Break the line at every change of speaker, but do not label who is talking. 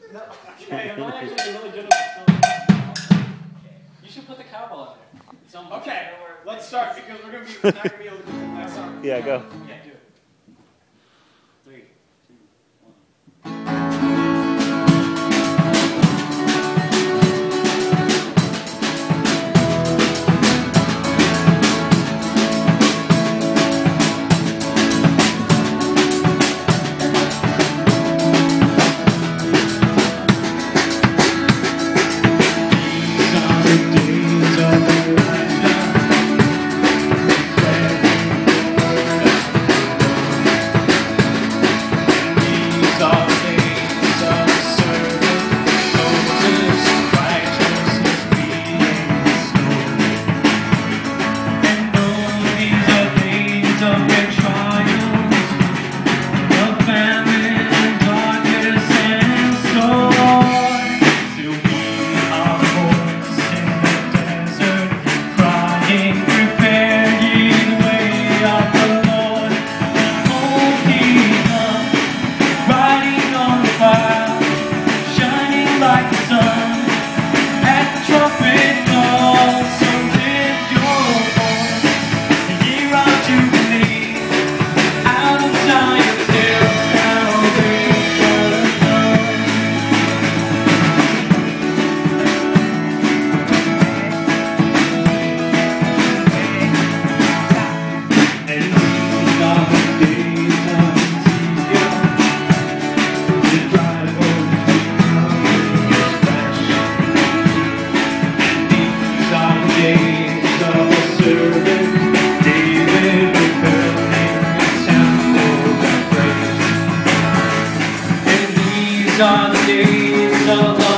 No, okay, I'm not actually really good at the You should put the cowbell in there.
Okay, let's start because we're not going to be able to do the next song.
Yeah, go.
Yeah, do it. 3, 2, 2.
On the days of